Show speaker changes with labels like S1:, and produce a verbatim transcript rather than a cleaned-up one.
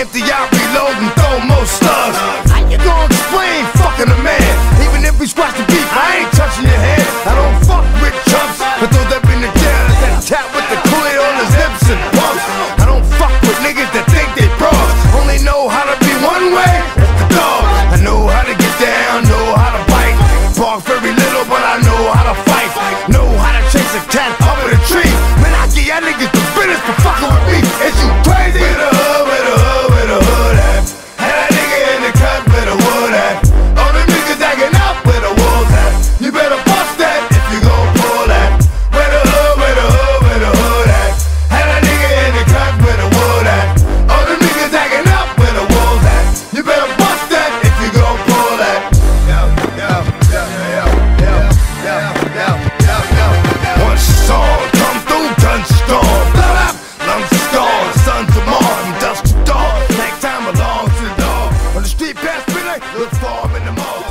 S1: empty, I reload and throw more slugs. How you gonna explain fucking a man? Even if we squash the beef, I ain't touching your head. I don't fuck with chumps, but those that been in jail is that cat with the coolie on his lips and pumps. I don't fuck with niggas that think they bros. Only know how to be one way, that's the dog. I know how to get down, know how to bite. Bark very little, but I know how to fight. Know how to chase a cat up in a tree. Man, I give y'all niggas the business for fucking with me. Is you crazy? Where the hood, where the hood, where the hood at? Had that nigga in the cut, where the wood at? All them niggas acting up, where the wolves at? You better bust that if you gon' pull that. Where the hood, where the hood, where the hood at? Had that nigga in the cut, where the wood at? All them niggas acting up, where the wolves at? You better bust that if you gon' pull that. Yo, yo, yo, yo, yo, yo, yo, yo, yo. One song, come through, gun storm. Blood up, lungs are scarred, sons of Mars, from dusk to dawn. Nighttime belongs to the dog. On the street past midnight, look for him in the mall.